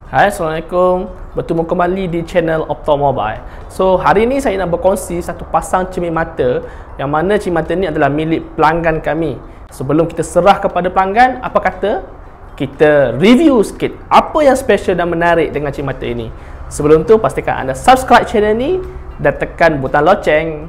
Hai, Assalamualaikum. Bertemu kembali di channel Optomobile. So, hari ini saya nak berkongsi satu pasang cermin mata yang mana cermin mata ni adalah milik pelanggan kami. Sebelum kita serah kepada pelanggan, apa kata kita review sikit apa yang special dan menarik dengan cermin mata ini. Sebelum tu, pastikan anda subscribe channel ni dan tekan butang loceng.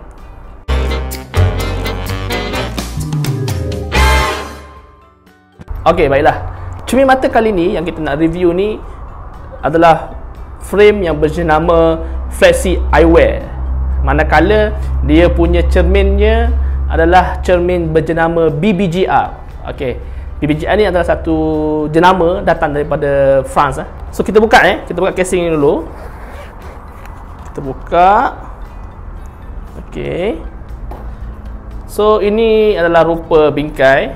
Okey, baiklah. Cermin mata kali ni yang kita nak review ni adalah frame yang berjenama Flexi Eyewear. Manakala dia punya cerminnya adalah cermin berjenama BBGR. Okey. BBGR ni adalah satu jenama datang daripada France. So kita buka kita buka casing ni dulu. Kita buka. Okey. So ini adalah rupa bingkai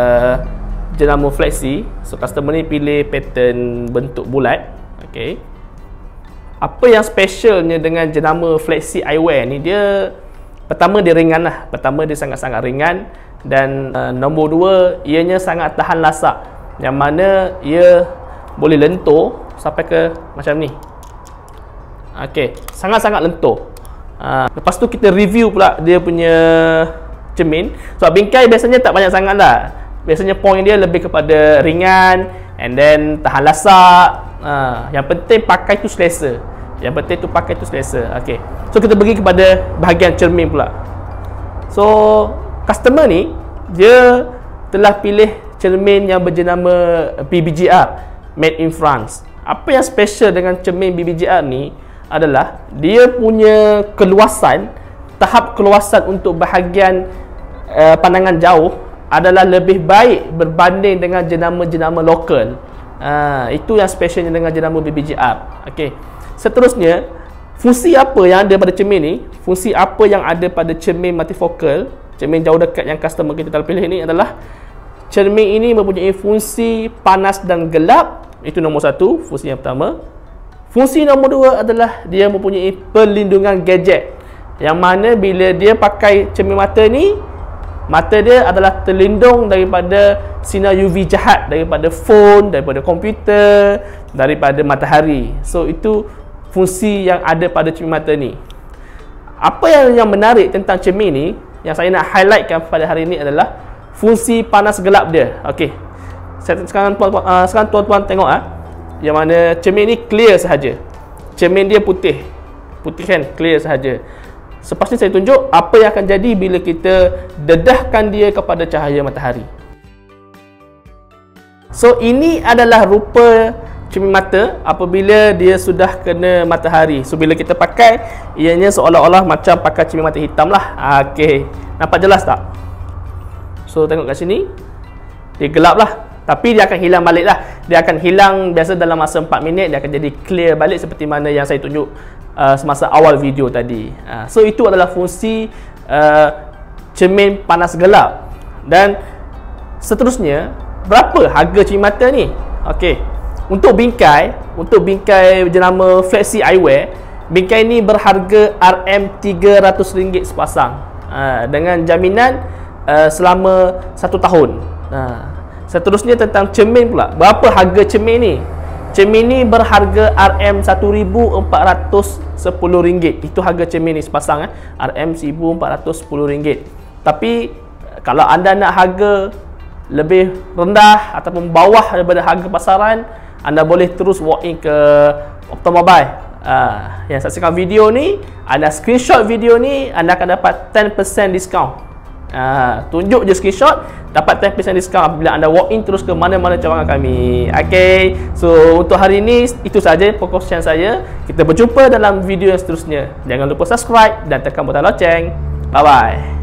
jenama Flexi. So customer ni pilih pattern bentuk bulat. Okey. Apa yang specialnya dengan jenama Flexi Eyewear ni, dia pertama dia ringan lah. Pertama dia sangat-sangat ringan, dan nombor dua, ianya sangat tahan lasak, yang mana ia boleh lentur sampai ke macam ni. Okey, sangat-sangat lentur. Lepas tu kita review pula dia punya cermin. Sebab bingkai biasanya tak banyak sangat lah. Biasanya point dia lebih kepada ringan and then tahan lasak. Yang penting pakai tu selesa. Okey. So kita pergi kepada bahagian cermin pula. So customer ni dia telah pilih cermin yang berjenama BBGR, made in France. Apa yang special dengan cermin BBGR ni adalah dia punya keluasan, tahap keluasan untuk bahagian pandangan jauh adalah lebih baik berbanding dengan jenama-jenama lokal. Itu yang specialnya dengan jenama BBGR. Okey. Seterusnya, fungsi apa yang ada pada cermin ni? Fungsi apa yang ada pada cermin multifocal, cermin jauh dekat yang customer kita telah pilih ni adalah cermin ini mempunyai fungsi panas dan gelap. Itu nombor satu, fungsi yang pertama. Fungsi nombor dua adalah dia mempunyai perlindungan gadget, yang mana bila dia pakai cermin mata ni, mata dia adalah terlindung daripada sinar UV jahat, daripada phone, daripada komputer, daripada matahari. So itu fungsi yang ada pada cermin mata ni. Apa yang menarik tentang cermin ni, yang saya nak highlightkan pada hari ini adalah fungsi panas gelap dia. Okey. Sekarang tuan-tuan tengok yang mana cermin ni clear sahaja. Cermin dia putih. Putih kan, clear sahaja. Lepas ni saya tunjuk apa yang akan jadi bila kita dedahkan dia kepada cahaya matahari. So ini adalah rupa cermin mata apabila dia sudah kena matahari. So bila kita pakai, ianya seolah-olah macam pakai cermin mata hitam lah. Okey, nampak jelas tak? So tengok kat sini, dia gelap lah, tapi dia akan hilang balik lah. Dia akan hilang biasa dalam masa 4 minit. Dia akan jadi clear balik seperti mana yang saya tunjuk semasa awal video tadi. So itu adalah fungsi cermin panas gelap. Dan seterusnya, berapa harga cermin mata ni? Okey, untuk bingkai jenama Flexi Eyewear, bingkai ni berharga RM300 sepasang, dengan jaminan selama 1 tahun. Seterusnya tentang cermin pula. Berapa harga cermin ni? Cermin ni berharga RM1,410. Itu harga cermin ni sepasang, RM1,410. Tapi kalau anda nak harga lebih rendah ataupun bawah daripada harga pasaran, anda boleh terus walk in ke Optomobile. Yang saksikan video ni, anda screenshot video ni, anda akan dapat 10% diskaun. Tunjuk je screenshot, dapat 10% diskaun apabila anda walk in terus ke mana-mana cawangan kami. Okay, so untuk hari ini itu saja perkongsian saya. Kita berjumpa dalam video yang seterusnya. Jangan lupa subscribe dan tekan butang loceng. Bye bye.